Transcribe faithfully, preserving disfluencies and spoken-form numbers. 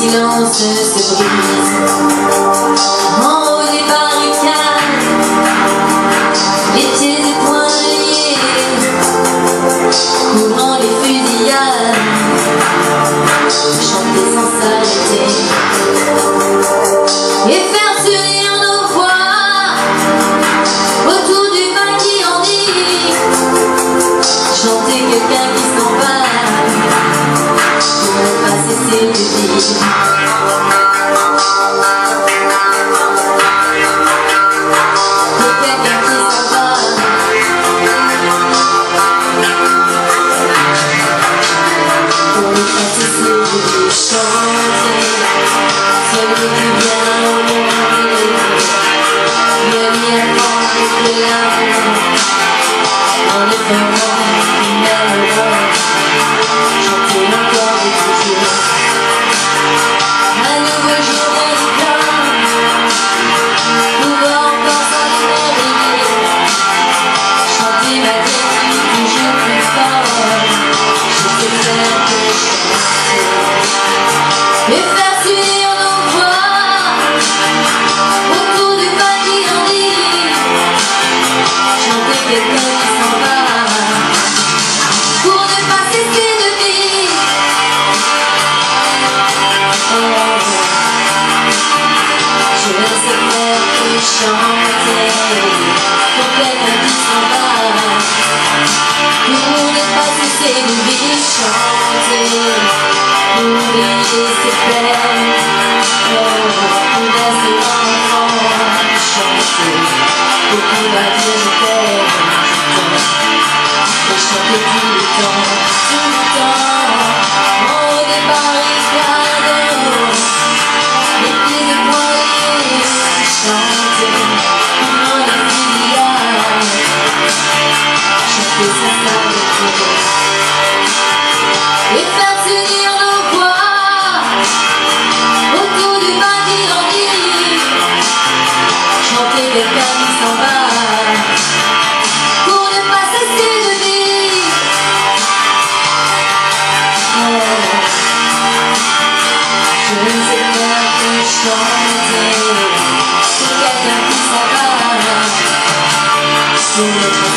silence se brise. En haut des barricades, les pieds et poings liés, couvrant les fusillades, chanter sans s'arrêter et faire sourire nos voix autour du vin qui en dit. Chanter quelqu'un qui s'en va pour ne pas cesser de vivre. En espérant une belle aurore, chanter encore et toujours. Un nouveau jour d'éclat, pouvoir encore s'en réveiller, chanter ma vie toujours plus fort. Je sais faire que chanter et faire suivre nos voix autour du pas qui en dit. Chanter quelqu'un qui s'en va pour ne pas cesser de vivre. Oh, je ne sais faire que chanter pour quelqu'un qui s'en va pour ne pas cesser de vivre. Chanter pour oublier ses peines, oh, pour rester enfant. Chanter pour pouvoir dire je t'aime. Et chanter tout le temps, tout le temps, en haut des barricades, les pieds de poing, chanter pendant les fusillades, chanter sans s'arrêter et faire s'unir nos voix autour du vin qui en dit. Chanter quelqu'un qui s'en va pour ne pas cesser de vivre. Oh, je ne sais faire que chanter pour quelqu'un qui s'en va pour ne pas